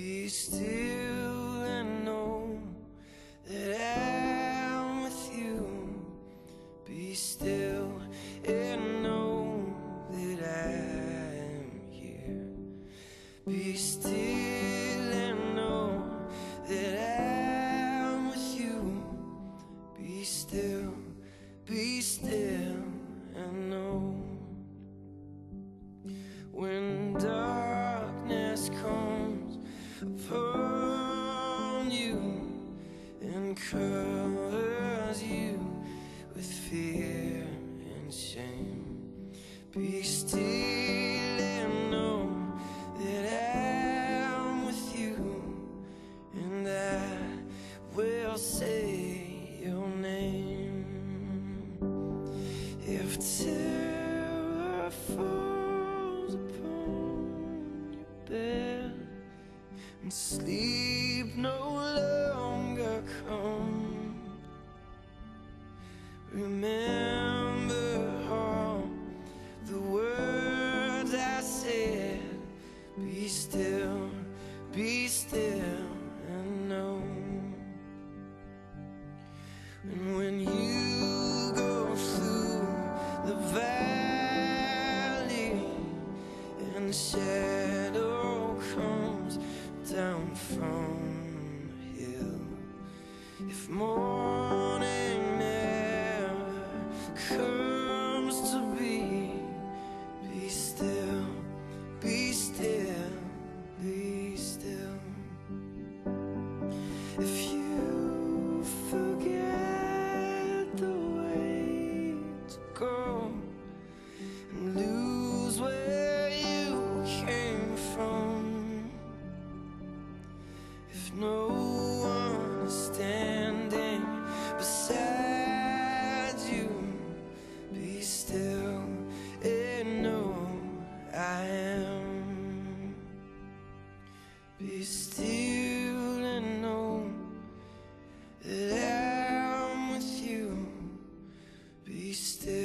Be still and know that I'm with you. Be still and know that I'm here. Be still and know that I'm with you. Be still and know. When darkness comes upon you and covers you with fear and shame, be still and know that I'm with you, and I will say your name. If terror falls upon your bed and sleep no longer comes, remember all the words I said. Be still and know. And when you go through the valley and the shadow comes down from the hill, if morning never comes to be, be still, be still. If you forget the way to go and lose where you came from, if no one is standing beside you, be still and know I am. Be still and know that I'm with you. Be still.